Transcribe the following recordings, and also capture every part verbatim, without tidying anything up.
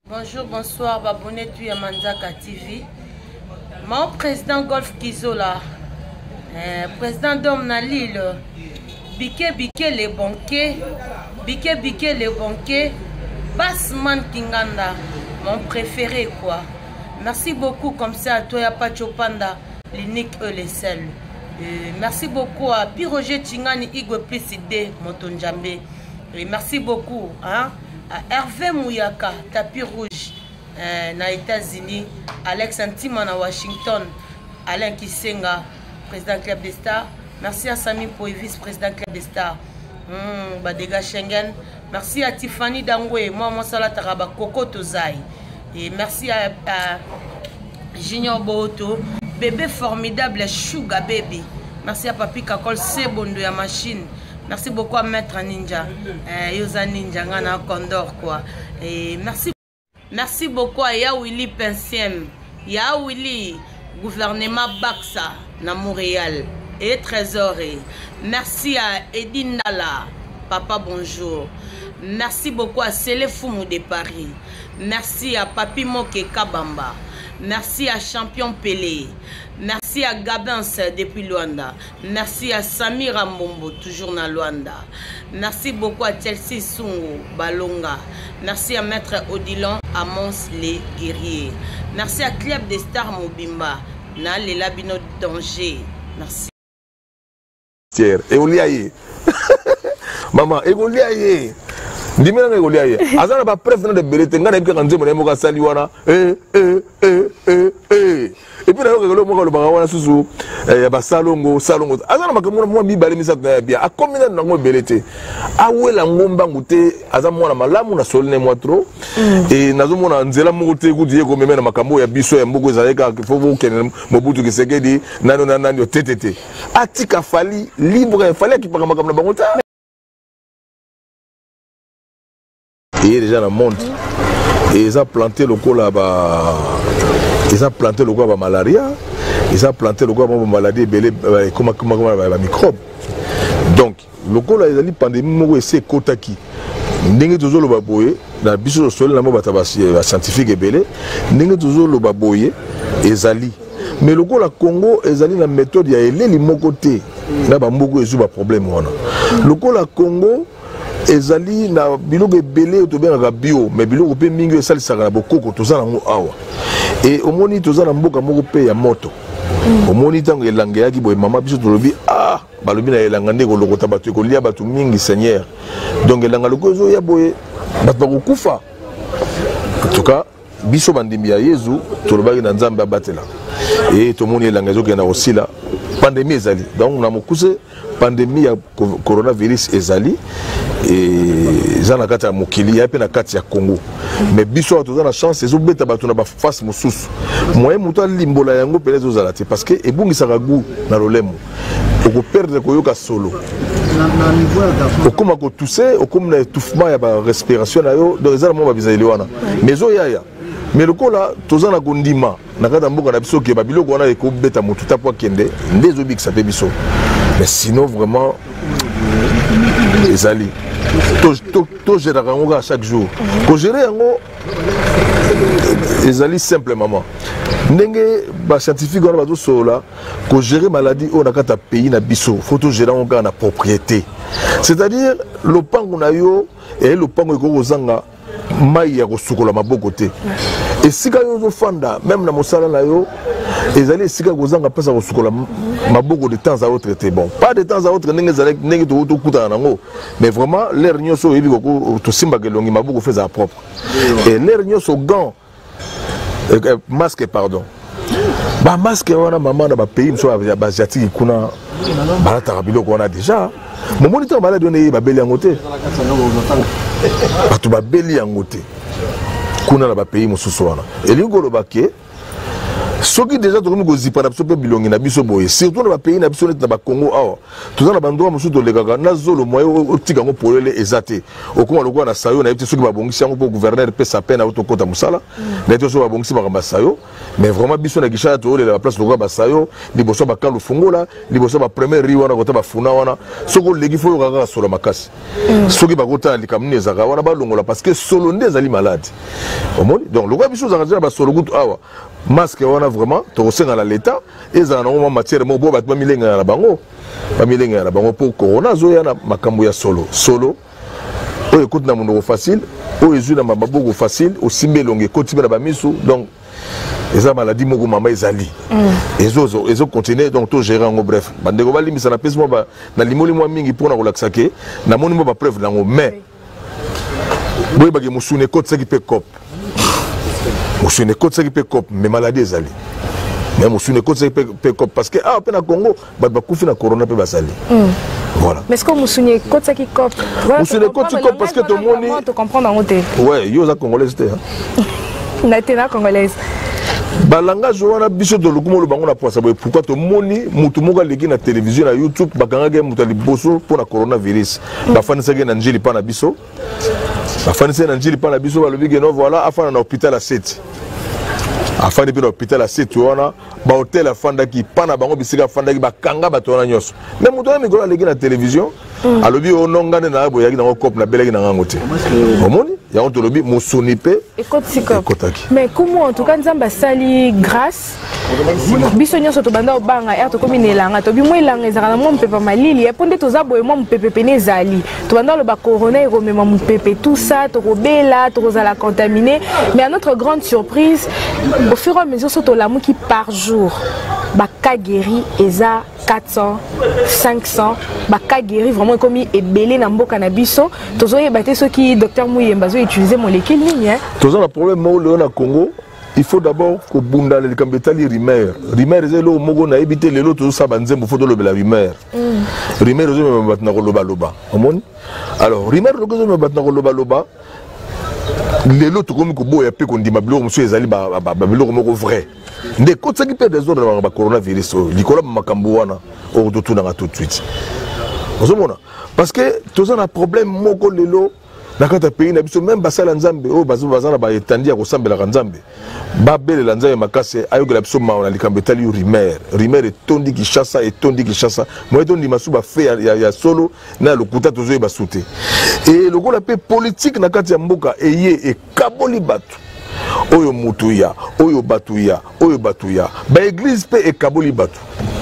Bonjour, bonsoir, abonné tu à Manzaka T V. Mon président Golf Kizola, euh, président d'homme na Lille, Biké Biké les banquiers, Biké Biké les banquiers, Bassman Kinganda, mon préféré quoi. Merci beaucoup comme ça à toi et à Pacho Panda, l'unique eux les seuls. Euh, merci beaucoup à Piroger Tingani Igwe Pliside, Motonjambe. Et merci beaucoup hein, à Hervé Mouyaka, tapis rouge, euh, na États-Unis, Alex Antima na Washington, Alain Kisenga, président Club des Stars. Merci à Sami Poy, vice-président Club des Stars. Mmh, Badega Schengen. Merci à Tiffany Dangwe, moi, moi, Salah Taraba, Coco Tozai. Et merci à, à Junior Boto, bébé formidable, Sugar Baby. Merci à Papi Kakol Sebondo ya machine. Merci beaucoup à Maître Ninja, euh, Yosa Ninja, Ngana Condor quoi. Et merci, merci beaucoup à Yawili Pensiem, Yawili, gouvernement Baxa, na Montréal, et Trésorier. Merci à Edindala, Papa bonjour. Merci beaucoup à Célé-Foumou de Paris. Merci à Papi Moke Kabamba. Merci à Champion Pelé. Merci à Gabens depuis Luanda. Merci à Samira Mbombo, toujours dans Luanda. Merci beaucoup à Chelsea Sungu, Balonga. Merci à Maître Odilon, Amos les Guerriers. Merci à Club des Stars Mobimba, na les Labino Danger. Merci. Et Oliaye. Maman, et Oliaye. Dis-moi que Oliaye. Azana ba preuve de belete ngana bi kanze mo mo ka sali wana. Eh eh eh eh eh. Et puis là le mo ka lo ba wana susu ya ba salongo salongo. Azana ba mo mo mi bale mi sa na bia. A combien na ngo belete. A wela ngomba ngute azana mo na malamu na solne mo trop. Et nazo mo na nzela mo te ku die ko meme na makambo ya biso ya mbugo zaleka fo vo ken Mobutu Kisekedi nano na nano tetete. Atika fali libre fallait qui par makambo na bangota. Et déjà dans le monde, et ils ont planté le col là-bas, ils ont planté le col à malaria, ils ont planté le col à maladie, comment comment comment microbe. Donc le col là, ils ont dit pandémie, moi c'est Kotaki. N'engagez toujours le baboye, dans biso sol là, moi batabasi scientifique et belé, n'engagez toujours le baboye, ils allient. Mais le col à Congo, ils allient la méthode, il y a les limo côté, là bas beaucoup ils ont un problème voilà. Le col à Congo ezali na biloko ebele otobengaka bio mais biloko mpe mingi esalisaka na bokoko toza nango awa et omoni toza na mboka moko mpe ya moto omoni ntango elanga eyaki boye mama biso tolobi ah balobi na elanga nde kolokota bato ekolia bato mingi seigneur donc elanga loko ezoya boye bato bakokufa en tout cas biso bandimi ya yezu tolobaki na nzambe abatela et tomoni elanga ezokenda kosila pandémie ezali donc na mokuse pandémie ya coronavirus ezali et zana kati ya mokili ya pe na kati ya Congo mais biso toza na chance ezobeta bato na ba face mosusu moyen muto alimbola yango pele ezozala te parce que ebungisaka gu na lolemo oko perdre koyoka solo okoma ko tousser okoma na étouffement ya ba respiration na yo donc ezala mo ba bizali wana mais zo yaya mais le kola toza na kondima na kata mboka na biso ke ba biloko wana ekobeta mutu tapwa kende ndezo bikisa pe biso mais sinon vraiment les alliés tout gérer à chaque jour pour gérer les alliés simplement n'engé ba scientifique on va tout cela pour gérer maladie on a qu'à pays na biso faut tout gérer on a propriété c'est-à-dire le pan qu'on a yo et le pan qu'on a zanga mai ya kosukola maboko te et sika yo fanda même na mosala na yo ezali sika kozanga pesa kosukola maboko de temps à autre était bon pas de temps à autre ndenge zalek ndenge to to kuta nango mais vraiment l'air nyoso yebi ko to simba kelongi maboko feza propre et l'air nyoso gant euh, masque pardon ba masque wana mama na ba pays mso ba asiatique kuna balata biloko wana déjà mon moniteur malade on ba beli yangote bato ba beli yangote kuna na ba pays mosusu wana elingo lobake Ce qui déjà tokomi ko zipa na biso pe bilongi na biso boye surtout na pays na biso na ba Congo awa tout ça na bandwa musu to lekaka na zolo moyo otika ngo polele ezate okoma lokwa na sayo na yebite soki ba bongisi yango pour gouverneur pe sa peine auto kota musala na to so ba bongisi ba sayo mais vraiment biso na kisha to le la place lokwa ba sayo liboso ba kalu fungola liboso ba premier riwa na kota ba funa wana soko legi fo yoka solo makasi soki ba kota likamne zaka wana ba longola parce que solo ndeza li malade omoni donc lokwa biso zaka ba solo gutu awa masque wana vraiment to senga la l'état et za na mo matière mo bo ba milenga na bango ba milenga na bango pour corona zo ya na makambo ya solo solo o écoute na mundo facile o ezu na maboko facile o simbelonge koti na ba misu donc eza maladie moko mama ezali ezo ezo continuer donc to gérer en bref bandeko bali misana pese mo ba na limoli mo mingi pour na relaxer ke na moni mo ba preuve nango mais boy ba ke musune koti ça qui peut cop je ne compte ça qui peut cop mais maladie ezali mais je ne compte ça qui peut cop parce que ah pe na Congo ba ba kufi na corona pe basali voilà mais est-ce que vous souvenez compte ça qui cop vous souvenez compte ça cop parce que tout le monde te comprendre en côté ouais yo za congolaise te na tena congolaise ba langage wana biso de lokumo lo bango na poisa boy pourquoi to moni mutu moka leki na télévision na YouTube bakanga ge mutu liboso pour na coronavirus ba fanisa ge na njili pa na biso ba fanisa na njili pa na biso ba lobi ge no voilà afana na hôpital à sept afana bi na hôpital à sept wana ba hôtel afanda ki pa na bango bisika afanda ki bakanga bato wana nyoso mais mutu na mikolo leki na télévision alobi onongane na boya ki na cop na beleki na ngango te omoni ya on to lobi musuni pe ekotaki mais comment en tout cas nzamba sali grâce biso nyonso to banda obanga er to komi nelanga to bi mo elanga ezaka na mo mpepa malili ya ponde to za boye mo mpepe pene zali to banda lo ba corona e komema mpepe tout ça to kobela to kozala contaminé mais à notre grande surprise au fur et à mesure soto la qui par jour ba cas guéri eza quatre cents cinq cents ba cas guéri vraiment comme ebelé na mboka na biso tozoye baté ceux qui docteur Muyemba zo utiliser molécule nini hein tozo na problème mo le na Congo il faut d'abord que bunda le kambetali rimer rimer zelo mogo na ebité lelo tozo sa banzembo faut de la rimer rimer zo me batna ko loba loba omoni alors rimer zo me batna ko loba loba lelo to komi ko boya pe ko ndima bilo monsieur ezali ba ba bilo moko vrai ndé ko tsaki pe des ordres ba coronavirus likolo makambo wana o to tuna nga tout de suite ozomona parce que tozo na problème moko lelo na kata pays na biso même basala nzambe o bazo bazana ba etandi ya ko sambela ka nzambe ba bele la nzambe makase ayoka la biso ma na likambe tali rimer rimer etondi ki chassa etondi ki chassa mo etondi masuba fe ya, ya solo na lokuta tozo ba souté et le gola pe politique na kati ya mboka eye e kaboli batu oyo mutuya oyo batuya oyo batuya ba église pe e kaboli batu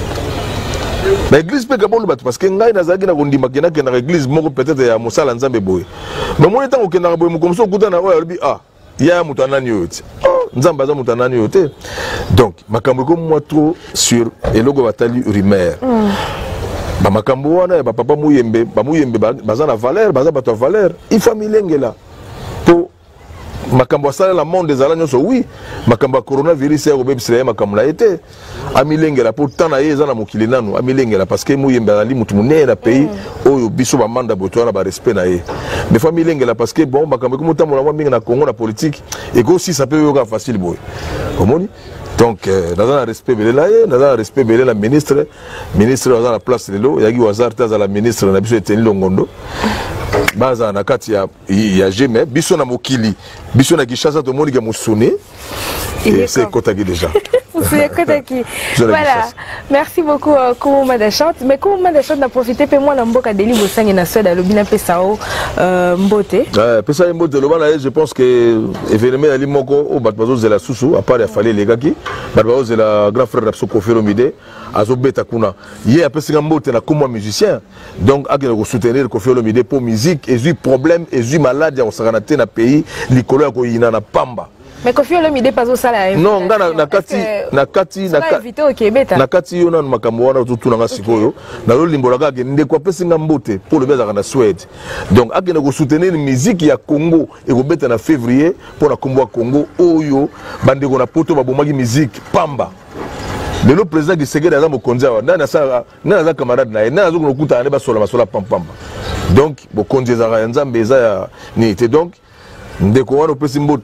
ba église pe kaboli batu parce que ngai nazaki na kondima kena kena église moko peut-être ya mosala nzambe boye mais mo etango kena boye mukomso kutana oyo albi ah ya mutu anani yote nzamba za mutu anani yote donc makambo ko moi trop sur eloko batali rimer ba makambo wana ba papa Muyembe ba Muyembe baza na valeur baza bato valeur il faut milengela pour makambo asala la monde des alanyos oui makambo coronavirus ya obebisela makambo la été amilengela pour tant na yeza na mokili nanu amilengela parce que Muyembe ali mutu munene na pays oyo biso ba manda boto na ba respect na ye mais faut milengela parce que bon makambo ko mutambola mwa mingi na Congo na politique et que aussi ça peut yoka facile boy omoni donc dans un respect belé là dans un respect belé la ministre ministre dans la place de l'eau yagi wazar taza la ministre na biso eteni longondo baza na kati ya ya jeme biso na mokili biso na Kishasa to moni ga musone et c'est kotaki déjà c'est kotaki voilà merci beaucoup Koumou Madachante mais Koumou Madachante n'a profité pe moi na mboka deli bosangi na soda lobina pesao mbote ouais pesa mbote lobana je pense que événement ali moko o bat bazo zela susu à part ya fallait les gaki bat bazo zela grand frère d'Abso Koffi Olomide azobeta kuna ye apesa mbote na comme musicien donc akena ko soutenir Koffi Olomide pour musique et eu problème et eu malade ya osakana na pays likolo ya ko yina na pamba mais Koffi Olomide pas au salaire non ngana na kati na kati na kati na kati yo na makambo wana tutu na ngasikoyo na lo limbola ka ke ndeko apesa mbote pour le beza na Suède donc akena ko soutenir musique ya Congo et ko beta na février pour na kombo Congo oyo bandeko na poto babomaki musique pamba le président qui s'est dans mon conduit na sa na za camarade na na zo ko kuta ne ba sola masola pam pam donc bo conduit za nzambe za ni était donc ndeko wana pesi mbote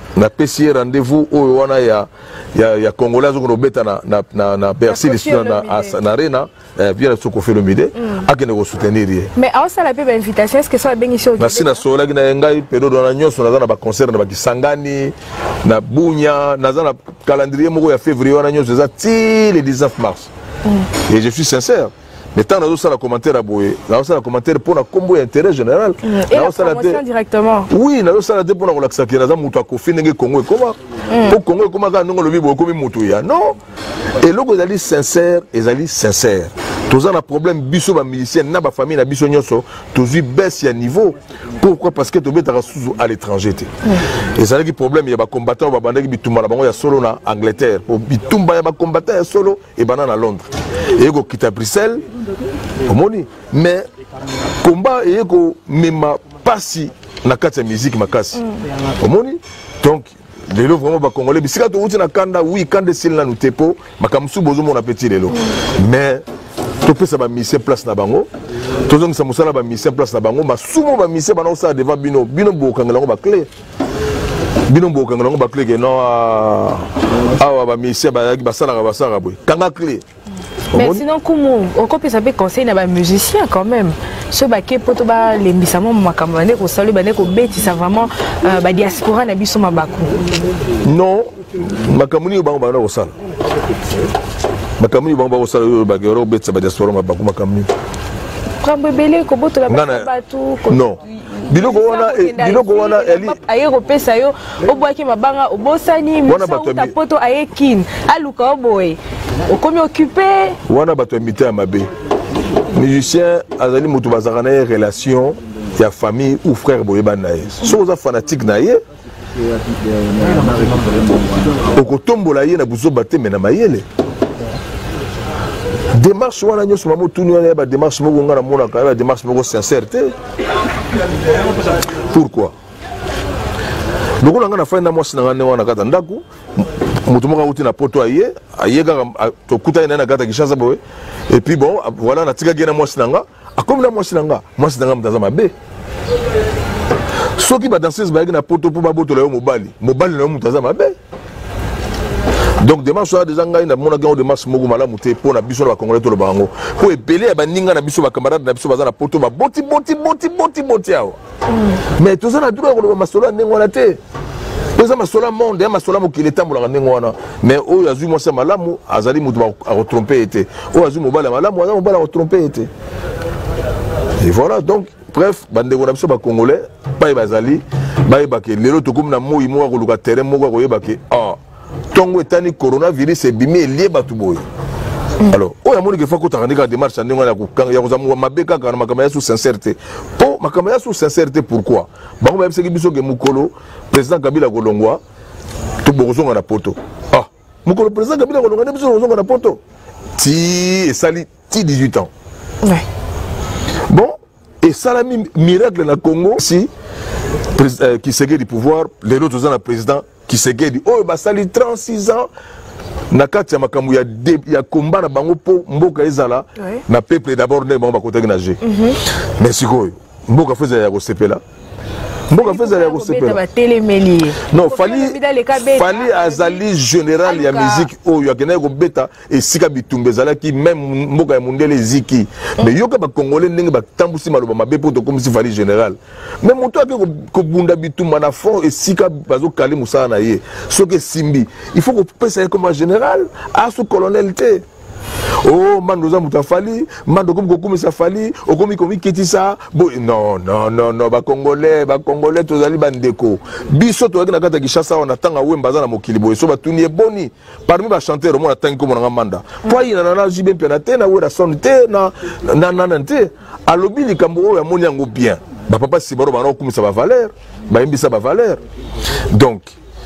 na P C rendez-vous oyo wana ya ya ya Congolais zo robeta na na na na Bercy na na na Arena bien so ko Olomide akene ko soutenir. Mais à ça la pe invitation est-ce que ça bien ici au na sina sola kina ngai période na nyonso na ba concert na ba Kisangani na Bunya na za na calendrier moko ya février na nyonso za ti le dix-neuf mars. Et je suis sincère. Mais tant que ça, le commentaire à Boé, là, ça, le commentaire pour un combo intérêt général. Et la promotion directement. Oui, là, ça, pour la relaxation, il y a des gens qui ont fait des Congo. Comment pour Congo, comment ça, nous, le vivre comme Moutouya. Non. Et là, ils sont sincères, ils sont sincères. Tous un problème, biso ba musicien, na ba famille, na biso nyonso, tous ils baissent à niveau. Pourquoi? Parce que tu es à l'étranger. Et ça, le problème, il y a des combattants, il y a solo en Angleterre, il y a des combattants solo et à Londres. Et il y a quitté Bruxelles. Mais combat et ego même pas si na kati musique makasi. Omoni donc lelo vraiment ba congolais bisika to uti na kanda oui kanda sil na nutepo makamsu bozo mon appétit lelo. Mais to pesa ba mission place na bango. To zongi sa musala ba mission place na bango ma sumo ba mission ba na osa devant bino bino bo kangala ba clé. Bino bo kangala ba clé que non awa ba mission ba ba sala ba sala boy. Kanga clé. Mais sinon, comment on peut savoir conseiller les musiciens quand même. Ce baquet pour toi les missamons makamane ko salu bané ko beti ça vraiment ba diaspora na biso mabaku. Non, makamuni ba ba na ko sala. Makamuni ba ba ko sala ba gero beti ça ba diaspora mabaku makamuni. Kambe belé ko boto la ba tu. Non. Biloko wana biloko wana eli aye ko pesa yo obwaki mabanga obosani misa poto aye kin aluka oboy okomi occupé wana bato imité à mabe musicien azali mutu bazaka na relation ya famille ou frère boyeba na ye so za fanatique na ye okotombola ye na buzo bate mena mayele démarche wana nyonso mamo tuni wana ba démarche moko ngana mona ka ba démarche moko sincérité. Pourquoi? Le gars n'a fait un mois sans gagner wana kata ndaku mutu moko uti na poto aye aye ga to kuta ina na kata kishaza boy et puis bon voilà na tika gena mois sinanga akomi na mois sinanga mois sinanga mtazama be soki ba danseuse ba na poto pour ba boto la yo mobali mobali na yo mtazama be. Donc démarche soit des engagements na mona gagne démarche mogo malamu te pour na biso na congolais to le bango pour epelé ba ninga na biso ba camarade na biso baza na poto ba boti boti boti boti boti awa. Mais tout ça na droit ko ba masolo ndenge wana te. Pesa masolo monde ya masolo mo kileta mulanga ndenge wana mais o yazu mo se malamu azali mutu ba tromper été o yazu mobala malamu aza mobala tromper été. Et voilà donc bref bande ko na biso ba congolais ba bazali ba ba ke lelo to comme na moyi mo ko luka terrain mo ko yeba ke ah tongo etani coronavirus ebimi elie batu boye. Alors oya moni ke fa ko takandika démarche ndenge na ko ya ko zamu mabeka kana makama ya sous sincérité po makama ya sous sincérité pourquoi bango ba biseki biso ke mukolo président Kabila kolongwa to bozonga na poto ah mukolo président Kabila kolongwa ne biso bozonga na poto ti esali ti dix-huit ans. Ouais. Bon et salami miracle na Congo si euh, qui s'est du pouvoir les autres ans président qui s'est dit oh bah ça trente-six ans na kati ya makambo ya ya combat na bango po mboka ezala na peuple d'abord ne bango bakota na G. Mais sikoyo mboka feza ya ko sepela mboka feza ya ko sepela non fali fali azali général ya musique o ya kena ko beta et sika bitumbe zala ki même mboka ya mundele ziki mais yoka ba congolais ndenge ba tambusi maloba mabe po to comme si fali général mais moto ake ko bunda bitumba na fond et sika bazo kali musana na ye soke simbi il faut ko pesa comme un général à sous colonel T. Oh mandoza mutafali mando comme kokomi safali okomi komi kitisa bo non non non non ba congolais ba congolais tozali bandeko biso to na kata kishasa on atanga wemba za na mokili boye so batuni eboni parmi ba chanteur mo atangi ko na manda po ina na na jibe pena te na wera son te na na na te alobi likambo o ya moni yango bien ba papa sibaro ba na okumisa ba valeur ba imbisa ba valeur donc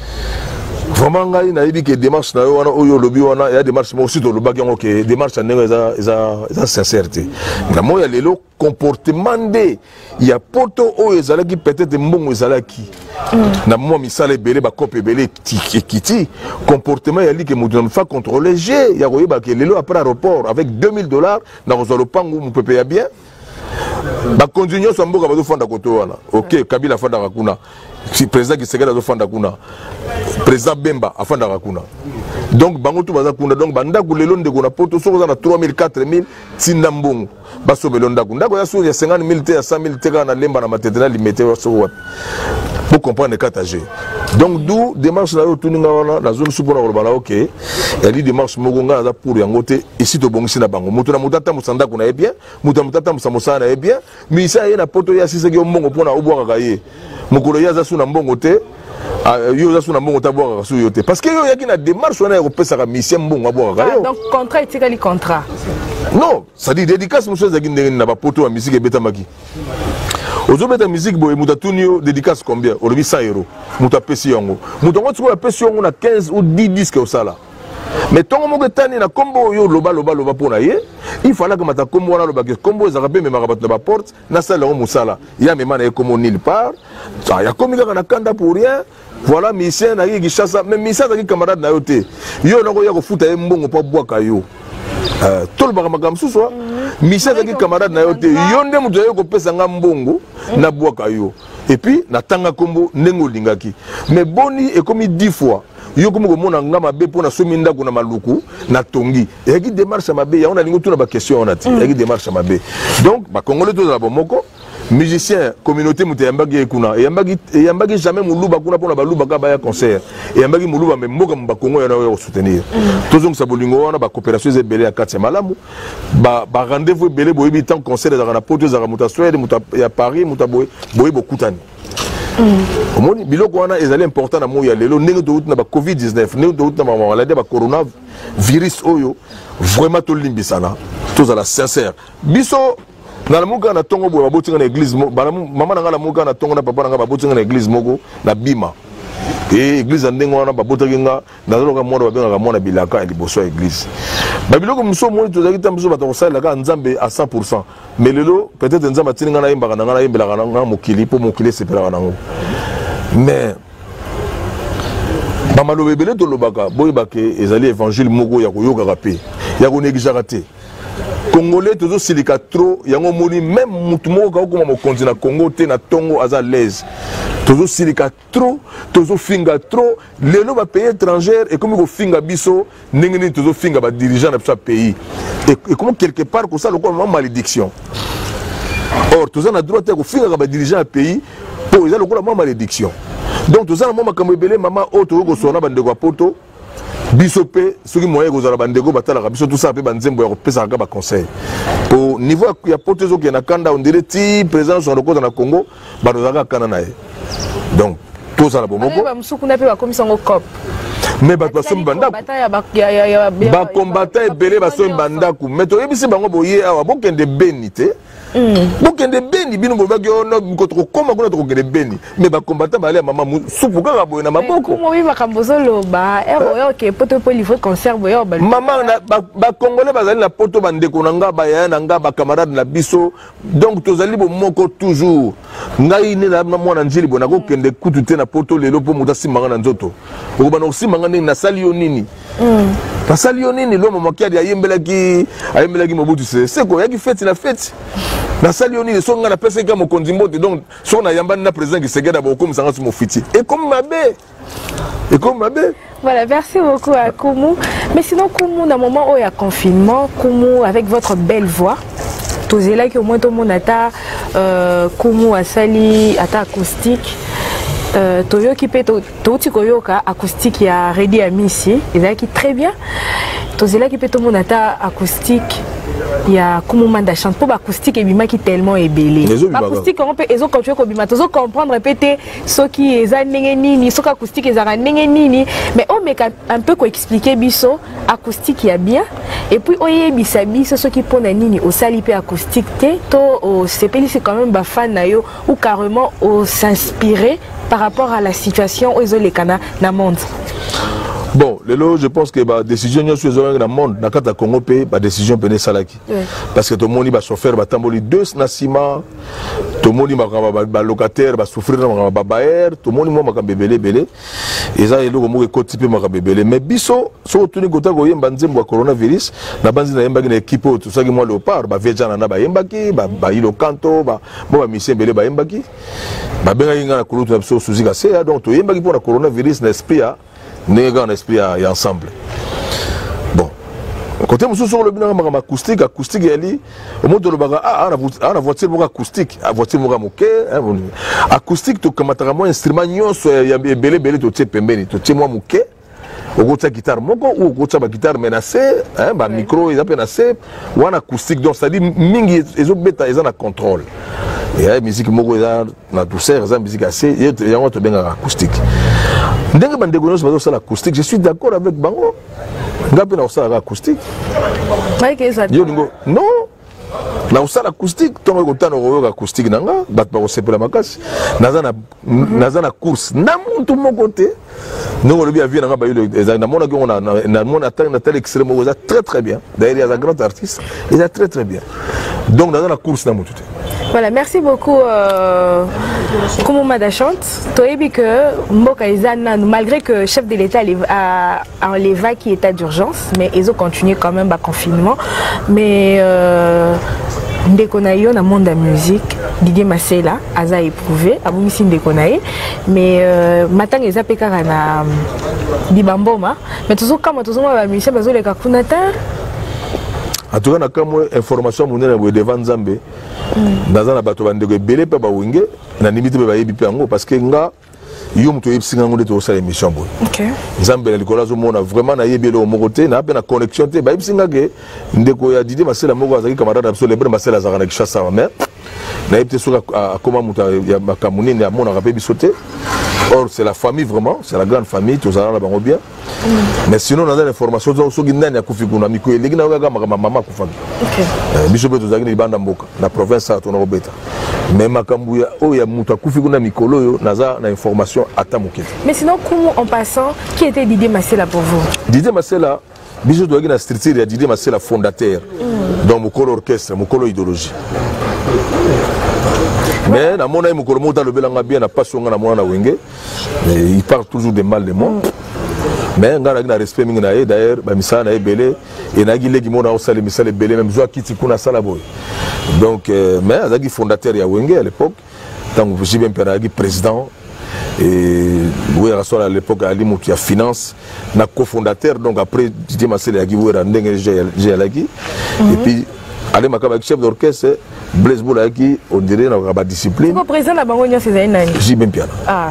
vraiment ngai na yebi ke démarche na yo wana oyo lobi wana ya démarche mo aussi to lobaki ngo ke démarche na eza eza eza sincérité na moya lelo comportement de ya poto oyo ezalaki peut-être mbongo ezalaki na mo misala ebele ba kope ebele kiti comportement ya li ke mo donne fa contrôler G ya koyeba ke lelo après aéroport avec deux mille dollars na kozalo pangu mo pepe ya bien ba continuer so mboka bazo fonda koto wana OK Kabila fonda kuna si président qui segala fanda kuna président Bemba afanda kuna donc bango tout baza kuna donc banda ku lelo ndeko na poto soko na trois mille quatre mille tinda mbongo baso belonda ku ndako ya so ya cinquante mille te ya cent mille te kana lemba na matetena limité so wat pour comprendre katagé donc d'où démarche là tuninga wana la zone sous pour na OK elle dit démarche mogonga za pour yangote ici to bongisi na bango mutu na mutata musanda kuna e bien mutu mutata musamosa na e bien mais ça y na poto ya siseki mbongo pona obwa kaye mukolo ya za suna mbongo te yo za suna mbongo tabwa ka su yote parce que yo yaki na démarche wana ko pesa ka mission mbongo abwa ka yo donc contrat etikali contrat non ça dit dédicace monsieur za ginde na ba poto wa musique beta maki ozo beta musique boy muta tunio dédicace combien au cent euros muta pesi yango muta ngoti ko pesi yango na quinze ou dix disques au sala mais tongo moko tani na kombo yo loba loba loba pona ye il fallait que mata kombo wana loba ke kombo za rabe me marabat na ba porte na sala ngo musala ya me mana e comme nulle part ça ya komika na kanda pour rien voilà mission na ki chassa même mission za ki camarade na yo te yo na ko ya ko futa e mbongo pa bwaka yo euh tout le bagama kam suso mission za ki camarade na yo te yo nde muto yo ko pesa nga mbongo na bwaka yo et puis na tanga kombo nengo lingaki mais boni e comme dix fois yo comme ko mona nga mabe pona somi ndako na maluku na tongi et qui démarche mabe ya on a lingo tuna ba question on a ti et qui démarche mabe donc ba congolais to za bomoko musicien communauté muté yambagi kuna yambagi yambagi jamais muluba kuna pona ba luba ka ba ya concert yambagi muluba me mboka mba kongo ya na yo soutenir tozong sa bolingo wana ba coopération ze belé ya quatre malamu ba ba rendez-vous belé boyebi tant concert za na poto za muta Suède muta ya Paris muta boy boy bokutani omoni biloko wana ezali important na moya lelo ndenge to na ba covid dix-neuf ndenge to na maladie ba corona virus oyo vraiment to limbisana to za la sincère biso na la muka na tongo boya botinga na église mama na ngala muka na tongo na papa na ngaba botinga na église moko na bima et église ndenge wana ba botinga nga na loka mwana ba benga mwana bilaka ya liboso ya église ba biloko muso moni to zakita muso ba to sala ka nzambe à cent pour cent mais lelo peut-être nzamba tininga na yemba na ngana yembela na mokili po mokili sepela na ngo mais ba malobe belé to lobaka boy baké ezali évangile moko ya koyoka rapé ya ko négligera te congolais tozo silika trop yango moni même mutu moko ka ko mo konzi na Congo te na tongo aza l'aise tozo silika trop tozo finga trop lelo ba pays étranger et comme ko finga biso ndenge ni tozo finga ba dirigeant na sa pays et, et comme quelque part ko ça le quoi malédiction or tozo na droit ko finga ba dirigeant na pays pour ça le quoi malédiction donc tozo na mama kamebele mama o tozo ko sona bande ko poto biso pe soki moyen ko zala bandeko batala biso tout ça pe banzembo ya ko pesa ka ba conseil au niveau ya poto zo ki na kanda on dirait ti présence sur le côté na Congo ba dozaka kana na donc tout ça la bomoko ba musukuna pe ba commission au cop mais ba basom banda ba combattant ebele basom banda ku mais to yebisi bango boye awa bokende benité bokende beni bino bobaki ono kotoko koma kuna toko kende beni mais ba combattant ba ale mama supu kaka boye na maboko ko mo ba mbozolo ba ero yo ke poto po livre concert boye ba mama ba congolais bazali na poto bandeko na nga ba ya na nga ba camarade na biso donc tozali bo moko toujours ngai ne na mwana njili bona ko kende kutu te na poto lelo po muta simanga na nzoto ko bana simanga nini na sali yo nini na sali yo nini lo mama kia ya yembelaki ayembelaki mobutu se seko yaki fête na fête na sali oni so nga na pesa ka mo konzimbote donc so na yamba na président qui segeda ba comme sanga mo fiti et comme mabe et comme mabe voilà merci beaucoup à Koumou mais sinon Koumou dans moment où il y a confinement Koumou avec votre belle voix tozela ki au moins tout le monde ata euh Koumou asali ata acoustique euh toyoki pe to ti koyoka acoustique ya Ready Amisi ezaki très bien tozela ki pe tout le monde ata acoustique il y a Koumou Manda chante pour acoustique et bima qui tellement ébélé acoustique on peut ezo continuer ko bima tozo comprendre répéter ce qui eza ndenge nini ce acoustique eza ndenge nini mais on met un peu ko expliquer biso acoustique ya bien et puis oyebisa biso ce qui pona nini au sali pe acoustique te to au sepeli c'est quand même ba fan na yo ou carrément au s'inspirer par rapport à la situation aux les cana na monde Bon, lelo, je pense que la décision nous sommes dans le monde, dans le Congo, la décision est salaki. Parce que tout le monde va souffrir, va tamboli deux nasima, tout le monde va locataire, va souffrir, va bailler, tout le monde va bébélé belé. Et ça, il y a un côté type de bébélé. Mais biso, si on tourne côté goyem banzem wa coronavirus, na banzi na yembaki na équipe tout ça qui moi léopard, ba vejana na ba yembaki, ba ba ilo kanto, ba mo ba mission belé ba yembaki. Ba benga yinga na kulutu na biso suzi ka se, donc to yembaki pour la coronavirus na esprit a n'est un esprit et ensemble. Bon. Côté monsieur sur le bilan acoustique, acoustique elle au monde de le baga ah on a voiture pour acoustique, a voiture pour moquer, acoustique to comme atama instrument nyonso ya belé belé to tche pembeni, to tche moi moquer. Au côté guitare moko ou au côté ba guitare menacée, hein, ba micro ils appellent menacé, ou en acoustique donc ça dit mingi ils ont bêta ils ont la contrôle. Et la musique moko ils na douceur, ils ont musique assez, il y a un autre bien acoustique. Ndenge bandeko nyonso bazo sala acoustique, je suis d'accord avec bango. Ngapi na osala acoustique. Yo ningo non. Na osala acoustique, tongo kotana oyo acoustique nanga, bat ba osepela makasi. Naza na naza na course. Na muntu moko te. Ndongo lobi avia nanga ba yo na mona ko na na mona ta na tel extrême oyo très très bien. D'ailleurs il y a un grand artiste, il est très très bien. Donc naza na course na mutu te. Voilà, merci beaucoup euh, Koumou Madachante. Toebi que Mboka Izana, malgré que le chef de l'État a enlevé qui état d'urgence, mais ils ont continué quand même à confinement. Mais euh, Ndekonaïo dans le monde de la musique, Didier Massela a éprouvé, a voulu signe Ndekonaï, mais euh, maintenant ils ont pété na Dibamboma, mais toujours comme toujours la musique, ils ont les kakunata. En tout cas, na kamo information monene bo devant Nzambe. Naza na bato bandeko belé pe ba wenge na limite pe ba yebi pe ngo parce que nga yo muto yebsinga ngo to sa émission boy. OK. Nzambe na likola zo mona vraiment na yebi lo mokote na pe na connexion te ba yebsinga ke ndeko ya Didier Massela moko azaki camarade absolu le Massela za kana kishasa mais na yebte soka akoma muta ya makamuni na mona rapé bisoté. Or c'est la famille vraiment, c'est la grande famille, tous allons la bango bien. Mm. Mais sinon on a des informations sur ce qui n'a kufi kuna miko elegi na ga mama mama kufa. OK. Biso beto zaki ni banda mboka na province à tona obeta. Mais makambu ya o ya muta kufi kuna mikolo yo naza na information atamuke. Mais sinon comment en passant qui était Didier Massela pour vous? Didier Massela biso dogi na structure ya Didier Massela fondateur. Mm. Dans mokolo orchestre, mokolo idéologie. Mais na mona mokolo mota le belanga bien na passion na mona na wenge. Il parle toujours de mal de moi. Mm. Mais ngana na respect mingi na ye d'ailleurs ba misala na belé et na gilegi mona osale misala belé même zo kiti kuna sala boy. Donc euh, mais azaki fondateur ya wenge à l'époque tant que j'ai bien peragi président et oui à l'époque Ali Mouti a finance na cofondateur donc après Didier Massela ya giwera ndenge j'ai alaki et puis allez makaba chef d'orchestre Blaise Boulaki on dirait na ba discipline. Vous président la bango nyose za nani? J'ai bien piano. Ah.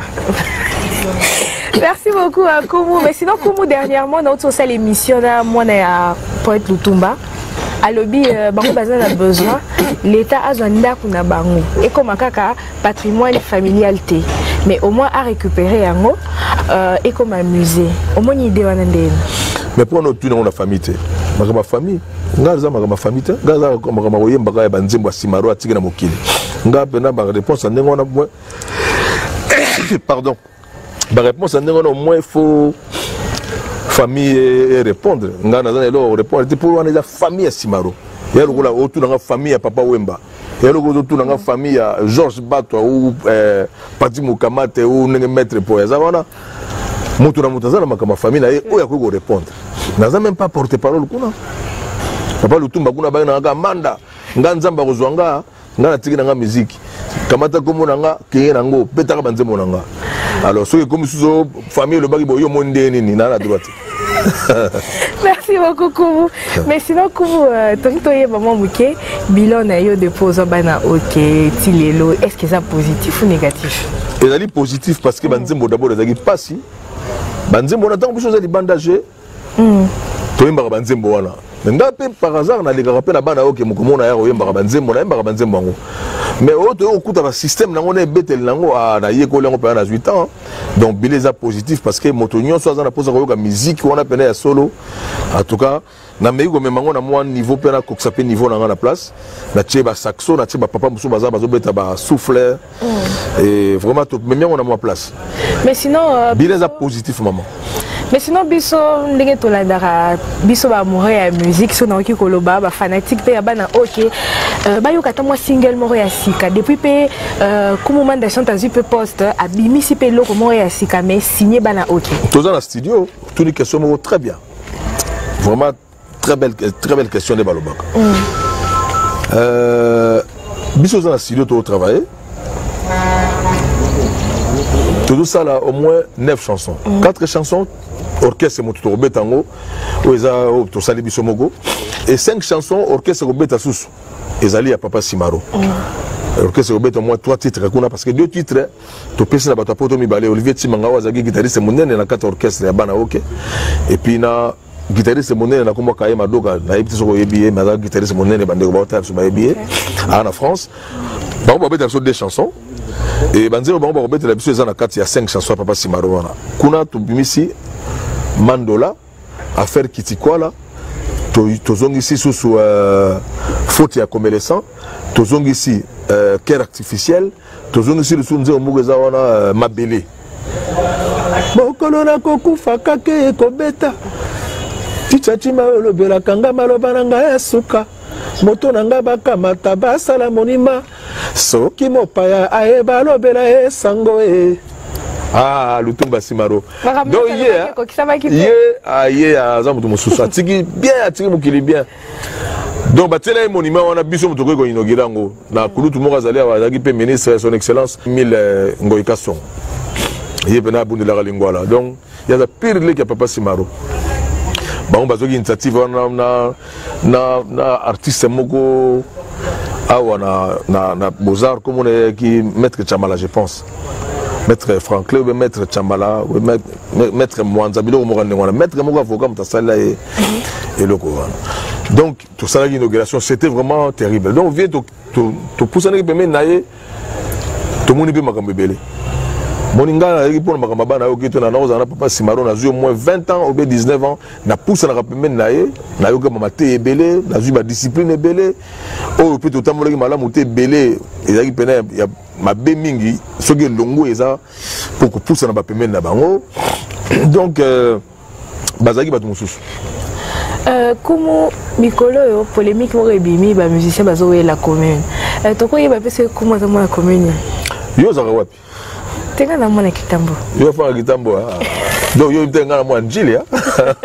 Merci beaucoup à Koumou. Mais sinon, Koumou, dernièrement, dans notre salle émission, moi, on a Poète Lutumba. À lobby, Bango Bazan a besoin. L'État a besoin d'un Bango. Et comme un patrimoine familial. Mais au moins à récupérer un mot et comme un musée. Au moins, une idée. Mais pour nous, on a famille. Ma famille. Ngaza ma famille. Ngaza ma oye mbaga banzimbo simaro atigena mokili. Nga pena ba réponse ndenge na pardon. La réponse est au moins il faut famille et répondre. Nga na zana lo répondre pour on la famille Simaro. Ya lo la autour na famille papa Wemba. Ya lo autour na famille Georges Bato ou euh Pati Mukamate ou nenge maître pour ça wana. Mutu na mutazana makama famille na ye oya ko répondre. Na za même pas porter parole kuna. Papa Lutumba kuna ba na nga manda. Nga nzamba ko zwanga nga na tiki na nga musique. Kamata komo na nga kiye na ngo petaka banzemo na nga. Alors, ceux qui sont famille, le bagi boyo monde ni na la droite. Merci beaucoup Koumou. Mais sinon Koumou, tant que tu maman Mouké, bilan na yo dépose bana OK, tilelo, est-ce que c'est positif ou négatif? C'est positif parce que banzembo d'abord ezaki pasi. Banzembo na tant chose ali bandagé. Mm. Toyemba banzembo wana. Ngape par hasard na leka rappel na bana OK mukomona ya oyemba banzembo na yemba banzembo ngo. Mais autre okuta ba système nango na betel nango na yeko lengo pa na huit ans. Donc bileza positif parce que motonyo so za na posa ko musique on a peine ya solo. En tout cas, na meiko memango na moi niveau pena ko sape niveau na na place. Na tcheba saxo na tcheba papa musu baza bazo beta ba souffleur. Et vraiment tout même on a moi place. Mais sinon bileza positif maman. Mais sinon biso ndenge tolandaka biso ba amoureux ya musique so na ki koloba ba fanatique pe ya bana OK ba yo kata moi single moko ya sika depuis pe comme moment de chantage pe poste abimisi pe loko moko ya sika mais signé bana OK tous dans le studio tout les questions très bien vraiment très belle très belle question de balobaka mm. euh biso dans le studio to travailler tout ça là au moins neuf chansons mm. quatre chansons orchestre moto to betango oza to sali biso mogo et cinq chansons orchestre ko beta susu ezali ya Papa Simaro mm. orchestre ko beta au moins trois titres kuna parce que deux titres to pesa na bato poto mibale Olivier Timanga wazaki guitariste monene na quatre orchestre ya bana OK et puis na guitariste monene na komba kaye madoka na yebiti soko yebiye na guitariste monene bande ko bata so ba yebiye en France ba ba beta so deux chansons et banzero ba ba beta la biso ezana quatre ya cinq chansons Papa Simaro wana kuna to bimisi Mandola, affaire Kitikwala, tozong ici sous euh, faute à commerçant, tozong ici euh, cœur artificiel, tozong ici le sunze omugeza wana euh, mabele. Bokolo na kokufa kake kobeta. Tichachima olobela kanga maloba nanga esuka. Moto nanga bakamata basala monima. Soki mopaya ayeba lobela esango e. Ah, Lutumba Simaro. Donc, hier, hier, ah, hier, Azam Mususa, Tiki, bien, Tiki Mukili, bien. Donc, Batela est monument, on a biso Mutoko Inogirango. Na Kulu Tumoka Zali, Azagipe, ministre, son excellence, Mille Ngoïkasson. Il y a Bena Bundela Lingwala. Donc, il y a la pire lé qui Papa Simaro. Bon, bah, une initiative, na, na, na, artiste Moko, ah, na, na, na, Mozart, comme on est, qui, Maître Chamala, je pense. Maître Franklin ou Maître Chambala ou Maître Mwanzabilo ou Maître Moga Foga Mtasala et le Coran. Donc, tout ça, l'inauguration, c'était vraiment terrible. Donc, viens, tu pousses un peu de naïe, tout le monde peut m'accompagner. Moninga, il pour m'accompagner, na yoki, na naoza na Papa Simaro, na au moins vingt ans ou dix-neuf ans, na pousse na rappeler naïe, na yoki mamate belé, na eu ma discipline belé, oh peut tout temps malama muté belé, et là il penait y a ma bémingi, ce qui est longo et ça pour que pousse na rappeler na bango. Donc bazaki bat mususu. Euh, comment Mikolo polémique mo rebimi ba musicien bazo la commune. Euh to ko yeba pese comment za la commune. Yo za wapi? Tenga na mwana kitambo. Yo fa kitambo ah. Donc yo tenga na mwana njili ah.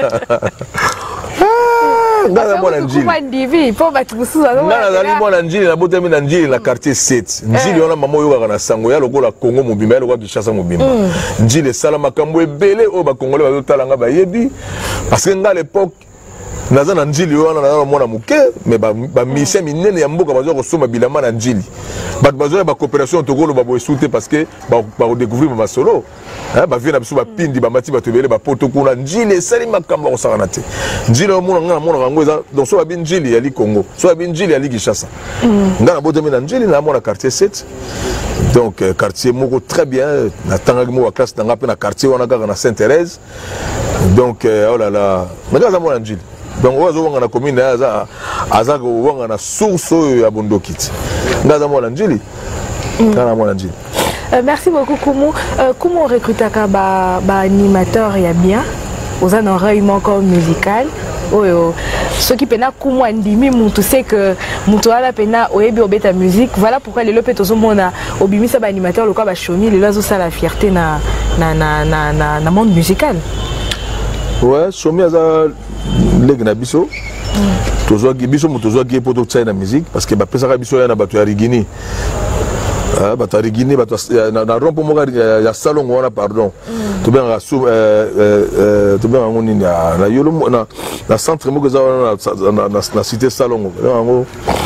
Ngana mwana njili. Kwa ndivi po batukusu za. Ngana zali mwana njili na botemi na njili na quartier sept. Njili ona mama yo kana sango ya lokola Congo mobimba ya lokola Kinshasa mobimba. Njili sala makambo ebele o ba congolais ba talanga ba yebi parce que ngana l'époque naza na njili wana na mwana muke mais ba ba mission minene ya mboka bazo ko soma bilama na njili. Ba bazo ba coopération tokolo ba bo souté parce que ba ba découvrir ma solo. Hein ba vient na biso ba pindi ba mati ba tobele ba poto kuna njili sali makamba ko sakana te. Njili o mona ngana mona rango eza donc so ba bin njili ya li Congo. So ba bin njili ya li Kinshasa. Ngana botemi na njili na mona quartier sept. Donc euh, quartier moko très bien na tangaki mo classe na ngape na quartier wana kaka na Sainte-Thérèse. Donc euh, oh là là, ngaza mona njili. Donc ozo wanga na commune aza aza ko wanga na source ya bondokiti ngaza mwana njili kana mwana njili. Merci beaucoup Kumu. Euh, comment on recrute ba ba animateur ya bien aux an oreillement comme musical oyo ce qui pena Kumu andimi mutu c'est que mutu ala pena oyebi obeta musique voilà pourquoi les lopeto zomona obimisa ba animateur lokwa ba shomi les lazo ça la fierté na na na na na monde musical. Ouais, shomi aza legi na biso tozwa biso mo tozwa gi poto tsai na musique parce que ba pesa ka biso ya na bato ya Rigini ah bato ya Rigini bato na rompo mo ya salon wana pardon to bien ra sou euh euh to bien ngoni na yolo na na centre mo za na na cité salon ngo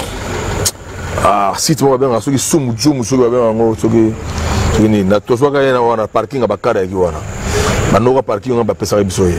ah site mo bien asoki sumu jumu so bien ngo soki ni na tozwa ka na wana parking ba kara ki wana manoka parking ba pesa ka biso ye.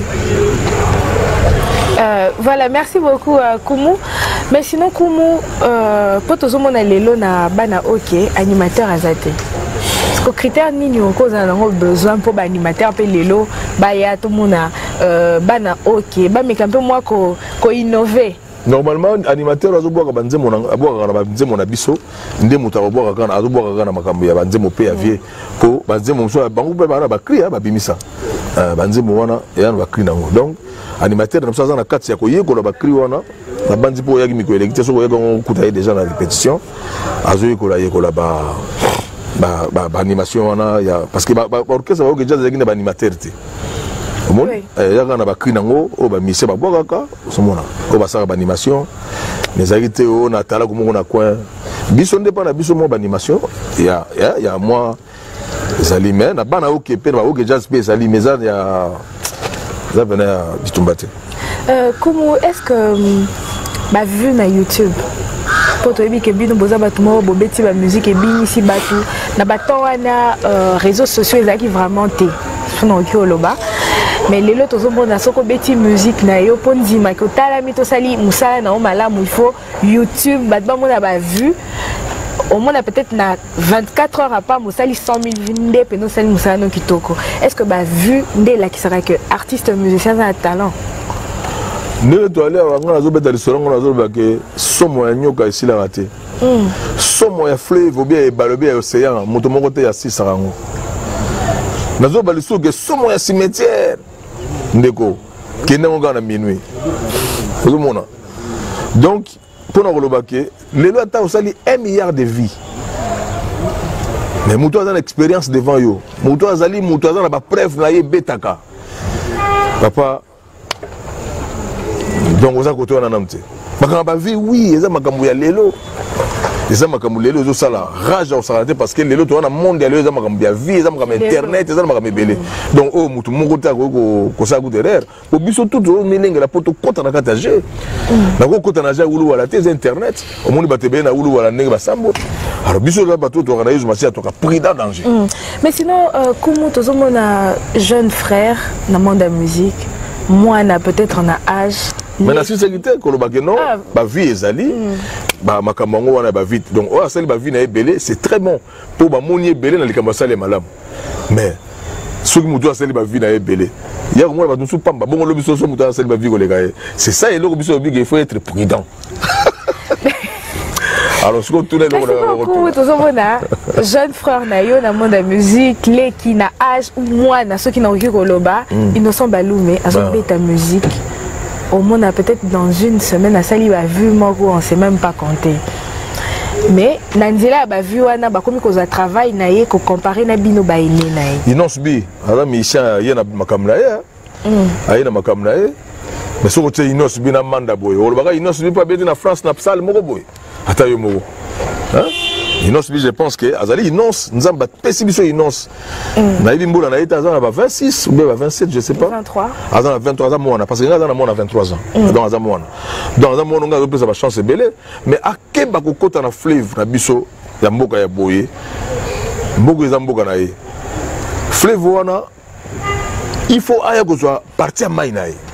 Euh, voilà, merci beaucoup euh, Kumu. Mais sinon Kumu, euh, pour tout le monde lelo na bana OK animateur azate. Parce que critère nini on cause on a besoin pour animateur pe lelo ba ya tout monde euh, bana OK ba mais un peu moi ko ko innover normalement animateur azoboka banzemo na aboka na banzemo na biso nde muta aboka kana azoboka kana makambo ya banzemo pe ya vie po banzemo so bango pe bana ba cri ba bimisa banzemo wana ya ba cri nango donc animateur na ça na kati ya koyekola ba cri wana na bandi po yaki miko elekite so koyeka kuta déjà na répétition azoyekola yekola ba ba ba animation wana ya parce que ba orchestre ba déjà zaki na ba animateur te Mon, il y a un bakri nango, au ba mise ba boaka, somona, au ba sara ba animation, mais agité au natala comme on a coin. Biso ndépend na biso mo ba animation, il y a il y a moi zali mais na bana oké pe ba oké jazz pe zali mais ça il y a ça venait à bitumbate. Euh comment est-ce que ba vu na YouTube pour toi que bino boza batu mo bo beti ba musique et bini si batu na bato wana réseaux sociaux ezaki vraiment té. Sono ki oloba. Mais les autres ont na soko beti musique na yo pondi ma ko tala mito sali musala na o malamu il faut YouTube bat ba mona ba vu au moins peut-être na vingt-quatre heures à pas musali cent mille vinde pe no sali musala no kitoko. Est-ce que ba vu ndé la qui sera que artiste musicien a talent? Ne to aller à ngana zo beta restaurant ngana zo ba ke somo ya nyoka ici la raté. Somo ya fleuve bien e balobi ya océan moto moko te ya six rango. Nazo baliso ke somo ya cimetière ndeko kende ngana minuit ozomona donc pour na koloba ke lelo ata osali un milliard de vies mais muto azana expérience devant yo muto azali muto azana ba preuve na ye betaka papa donc oza koto na namte makamba ba vie oui eza makambo ya lelo eza makambo lelo ezo sala rage au salate parce que lelo to na monde lelo eza makambo ya vie eza makambo internet eza makambo belé donc oh mutu moko ta ko ko sa ku derrière po biso tout o milenge la poto kota na kata je na ko kota na ja ulu wala te internet au monde batebe na ulu wala ndenge basambo alors biso la bato to kana yezu masia to ka prida danger mais sinon comment tozo mona jeune frère na monde de musique moi na peut-être en âge mais la sécurité ko lo bakeno ba vie ezali ba makamango wana ba vite donc o asali ba vie na ebele c'est très bon pour ba moni ebele na likambo sale malamu mais soki mutu asali ba vie na ebele ya ko mona ba tusu pamba bongo lo biso so mutu asali ba vie ko leka c'est ça et lo biso big il faut être prudent alors ce qu'on tourne le jeune frère na yo na monde de musique les qui na âge ou moi na ceux qui n'ont rien koloba innocent balume azobe ta musique au monde a peut-être dans une semaine à sali ba vu moi on sait même pas compter mais nanzela ba vu wana ba komi ko za travail na ye ko comparer na bino ba ene na ye inonce bi ala misha ye na makamna ye aye na makamna ye mais so ko te inonce bi na manda boy o ba inonce bi pa beti na France na salle moko boy ata yo moko hein inonce bi je pense que azali inonce nzamba pesi biso inonce na ibi mbola na eta azana ba vingt-six ou bien ba vingt-sept je sais pas vingt-trois azana vingt-trois ans mona parce que azana mona vingt-trois ans donc azana mona donc azana mona nga pesa ba chance belé mais akeba ko kota na fleuve na biso ya mboka ya boye mboka za mboka na ye fleuve wana il faut aya ko soit partie mai na ye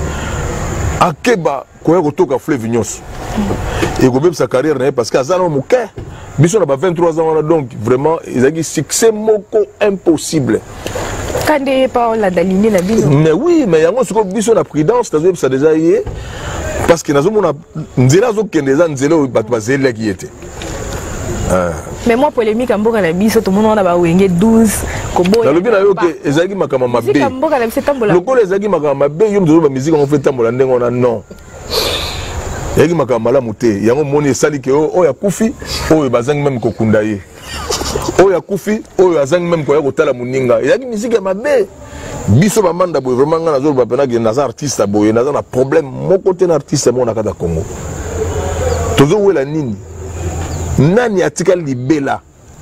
akeba ko ya ko toka fleuve nyos et ko beb sa carrière na parce que azana moké biso na ba vingt-trois ans donc vraiment ils ont succès moko impossible quand des pas la d'aligner la bino mais oui mais yango siko biso na prudence tazo ça déjà yé parce que nazo mona nzela zo kendeza nzela bat bazela qui était mais moi polémique en mboka na biso tout le monde na ba wenge douze ko boya na lobi na yo ke ezaki makama mabe mboka na biso tambola lokolo ezaki makama mabe yo mzo ba musique on fait tambola ndengo na non yaki makama malamu te yango moni esali ke oyo akufi oyo bazangi même kokunda ye oyo akufi oyo azangi même koya kotala muninga yaki musique ya mabe biso bamanda boye vraiment nga nazo ba pena ke naza artiste boye naza na problème moko te na artiste mo na kata Congo tozo wela nini nani atikali libela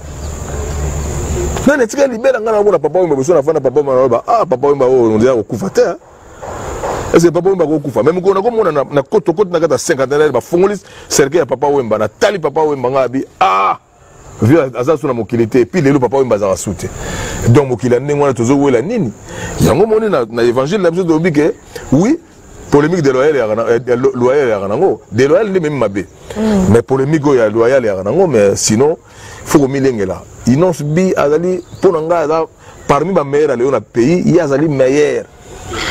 nani atikali libela nga na bona papa wemba biso na fana papa wemba ba ah papa wemba oyo on dirait kokufa te est-ce que papa wemba ko kufa même ko na ko mona na koto koto na kata cinquantaine ba fongolis cercle ya papa wemba na tali papa wemba ngabi ah vu aza suna mokilité puis lelo papa wemba za soute donc mokila ndengwana tozo wela nini yango moni na na évangile la biso de bike oui polémique de loyal ya loyal ya nango de loyal ni même mabe mais polémique ya loyal ya nango mais sinon faut ko milengela inonce bi azali pour nga parmi ba meilleur leo na pays il azali meilleur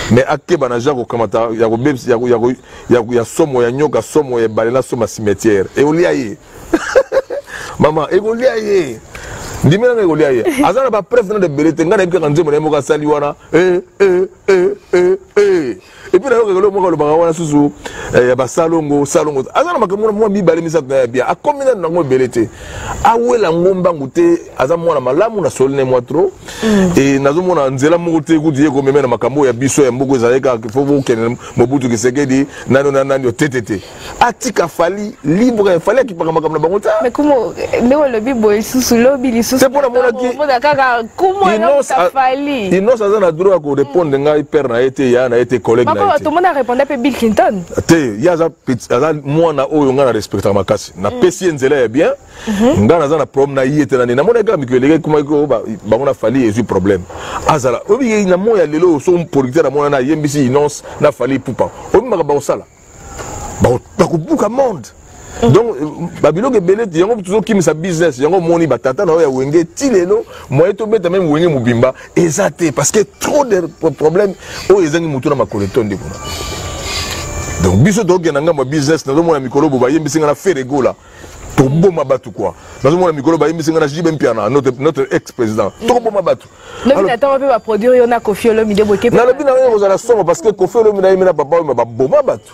mais akeba na jako kamata ya ko bebs ya ko ya ya somo ya nyoka somo ya balela somo cimetière et olia ye maman et olia ye ndimena na olia ye azana ba preuve na de belete ngana bi ka nzemo na mo ka sali wana eh eh eh eh eh et puis là le mo ka lo ba wana susu ya ba salongo salongo azana makamuna mo mi bale misa na bia a combien na ngo belete awela ngomba ngute azana mona malamu na solne mo trop et nazo mona nzela mo te ku die ko memena makambo ya biso ya mbugo ezaleka fo bo ken Mobutu Kisekedi nano na nano ttt atika fali libre fali ki paka makambo na bango ta mais comment ndeko lobi boy susu lobi li susu c'est pour la mona ki mona kaka comment non ça fali ino azana droit ko répondre nga hyper na été ya na été collègue na tout le monde a répondu à Bill Clinton te ya za za mwana oyo nga na respecter makasi na pesi nzela ya bien nga na za na problème na yete na na mona ka mikeleke kuma ko ba ngona fali ezu problème azala obi na moya lelo so producteur na mona na yembisi inonce na fali pupa obi maka ba osala ba ba kubuka monde donc babilo ke belete yango toujours kimisa business yango moni batata na ya wenge tilelo moye to beta même wenge mubimba ezate parce que trop de problèmes o ezangi mutu na makoleton de kuna donc biso to ke nanga mo business na mona mikolo bo ba yembisi ngana ferego la to boma batu quoi na mona mikolo ba yembisi ngana jibe mpiana notre notre ex président to boma batu le minata va pas produire yona Koffi Olomide boke na le bina ngo za somo parce que Koffi Olomide na papa ba boma batu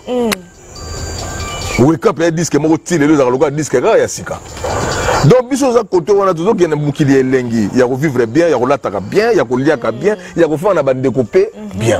wake up ya disque moko tile le za loka disque ka ya sika donc biso za côté wana toujours que na mukili elengi ya ko vivre bien ya ko lataka bien ya ko liaka bien ya ko fana ba découper bien.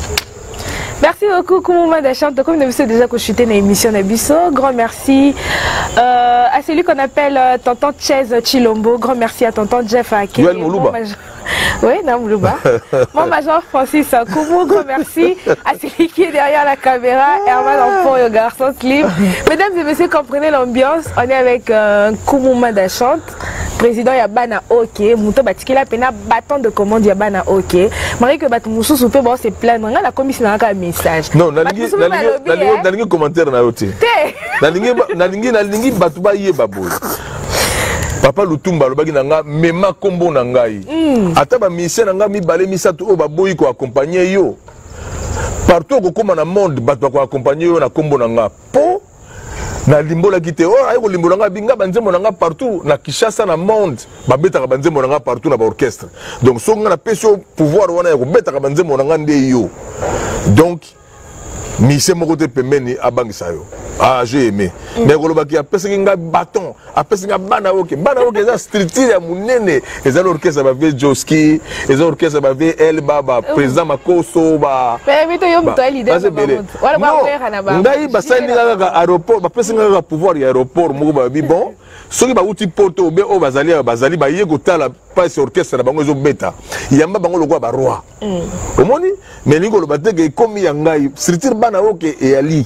Merci beaucoup, Koumouma Dachante. Comme nous avons déjà consulté dans l'émission Nabiso, grand merci euh, à celui qu'on appelle euh, Tonton Chez Chilombo. Grand merci à Tonton Jeff Ake. Oui, non, Moulouba. Mon major Francis Koumou, grand merci à celui qui est derrière la caméra, Herman Enfant et au garçon libre. Mesdames et messieurs, comprenez l'ambiance. On est avec euh, Koumouma Dachante, président Yabana Ok. Mouto Batikila Pena, bâton de commande Yabana Ok. Marie que Batumoussou Soupé, bon, c'est plein. La commission n'a qu'un message. Non, nalingi commentaire na yote. Nalingi nalingi nalingi batuba ye baboy. Papa Lutumba lobaki nanga mema kombo na ngai. Ata ba mission nanga mi balé misatu o baboyi ko accompagner yo. Partout ko koma na monde batu ko accompagner yo na kombo na nga. Po na limbola kite o ay ko limbola nga binga banzemo nanga partout na Kinshasa na monde ba betaka banzemo nanga partout na ba orchestre. Donc so nga na peso pouvoir wana ko betaka banzemo nanga nde yo. Donc mission moko te pemeni abangisa yo. Ah, j'ai aimé. Mais kolobaki a pesé nga bâton, a pesé nga bana oke, bana oke za structure ya munene, eza l'orchestre ba ve Joski, eza l'orchestre ba ve El Baba, président Makoso ba. Mais mito yo mto leader. Wala ba frère na ba. Ngai ba sali nga ga aéroport, ba pesé nga pouvoir ya aéroport moko ba bi bon. Soki ba uti porto obe o bazali bazali ba yego tala pas sur orchestre na bango zo beta. Yamba bango lokwa ba roi. Omoni? Mais ningo lobate ke komi ya ngai, structure bana oke e ali.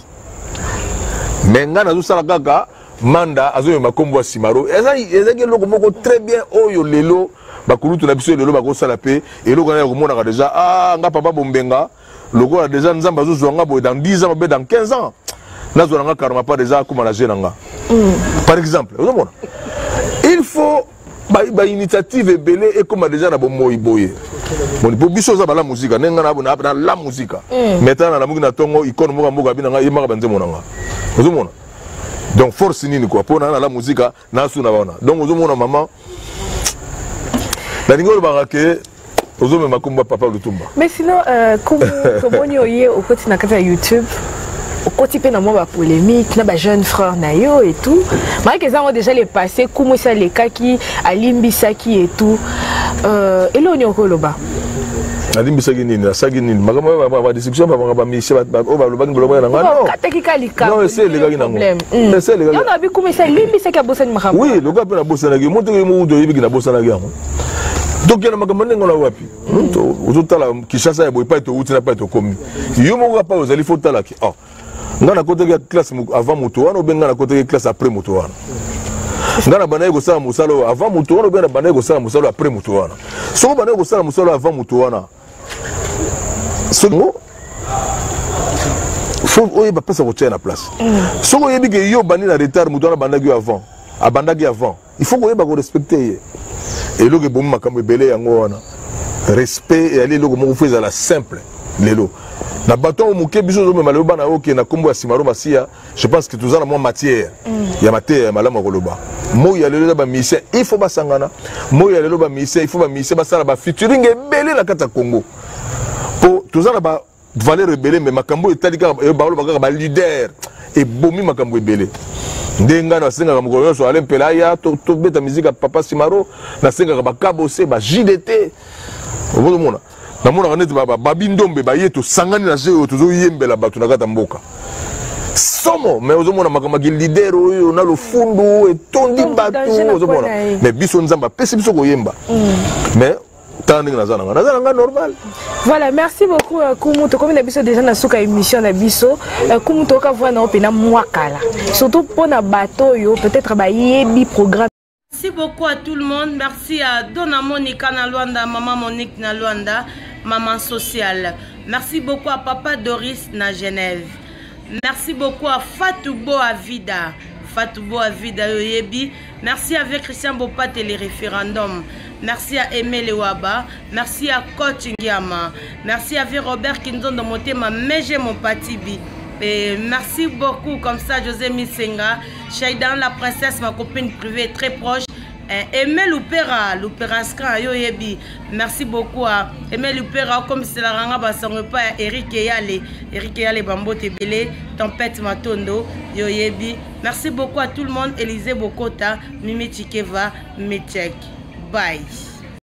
Mais nga nazo sala kaka manda azo makombo simaro eza eza ke loko moko très bien oyo lelo bakulutu na biso lelo bako sala pe et loko na ko mona déjà ah nga papa bombenga loko na déjà nzamba azo zwanga boy dans dix ans ou dans quinze ans nazo nga karma pas déjà comme la jenanga par exemple vous mona il faut ba ba initiative belé et comme déjà na bomoyi boye bon pour biso za bala musique nenga na na la musique maintenant na muki na tongo icône moka moka binanga yemaka banze monanga vous mona donc force nini quoi pour na la musique na suna bana donc vous mona maman la ngolo barake vous me makumba papa Lutumba mais sinon euh, comment comment ni oye au côté na kata YouTube au côté pe na mo ba polémique na ba jeune frère na yo et tout mais que ça ont déjà les passé comment ça les kaki alimbisaki et tout euh et là on est au loba alimbisaki nini asaki nini makama ba ba discussion ba ba mission ba o ba loba ngolo na ngano non c'est les gars qui n'ont c'est les gars on a vu comment ça limbisaki bossa ni makama oui le gars pe na bossa na ki monte ke mo udo yibi na bossa na ki yango donc il y a makama nengo na wapi to uzotala Kinshasa ya boy pa to uti na pa to komi yo mo pa ozali faut tala ki ah ngana côté que classe avant moto wana obenga na côté classe après moto wana ngana bana yego sala musalo avant moto wana obenga bana yego sala musalo après moto wana soko bana yego sala musalo avant moto wana soko faut oye ba pesa ko tient na place soko yebi ke yo bani na retard moto wana banda ki avant abanda ki avant il faut ko yeba ko respecter et lo ke bomu makambo belé yango wana respect et aller lo ko mo feza la simple lelo na bato moke biso zo mema lelo bana oke na kombo ya Simaro Masia je pense que tous en moins matière ya matière malama koloba mo ya lelo ba mission il faut basangana mo ya lelo ba mission il faut ba mission basala ba featuring ebele na kata Congo pour tous en ba valeur ebele mais makambo etalika ba lo ba leader et bomi makambo ebele ndenga na senga mukolo so ale pelaya to to beta musique papa Simaro na senga ba kabose ba J D T obo mona na mona kaneti ba babindombe ba yeto sangani na seo to zo yembela bato na kata mboka somo mais ozo mona makambo leader oyo na lo fundu et tondi bato ozo mona mais biso nzamba pesi biso ko yemba mais voilà, merci beaucoup Koumou. Comme on a déjà dans la émission na biso, Koumou toka voir na opena mwakala. Surtout pour na bateau peut-être ba yebi programme. Merci beaucoup à tout le monde. Merci à Donna Monica na Luanda, maman Monique na Luanda, maman sociale. Merci beaucoup à papa Doris na Genève. Merci beaucoup à Fatou Boavida. Fatou Boavida Yoyebi. Merci avec Christian Bopat et les référendums. Merci à Aimé Lewaba. Merci à Coach Ngiama. Merci à Robert Kinzon de Motema Meje mon patibi. Et merci beaucoup comme ça José Misenga. Shaidan la princesse, ma copine privée très proche. Aimé Loupera, Loupera Skran Yoyebi. Merci beaucoup à Aimé Loupera comme c'est la ranga basonge pas à Eric Eyale. Eric Eyale Bambo Tebele, Tempête Matondo, Yoyebi. Merci beaucoup à tout le monde. Élisée Bokota, Mimi Chikeva, Mechek. Bye.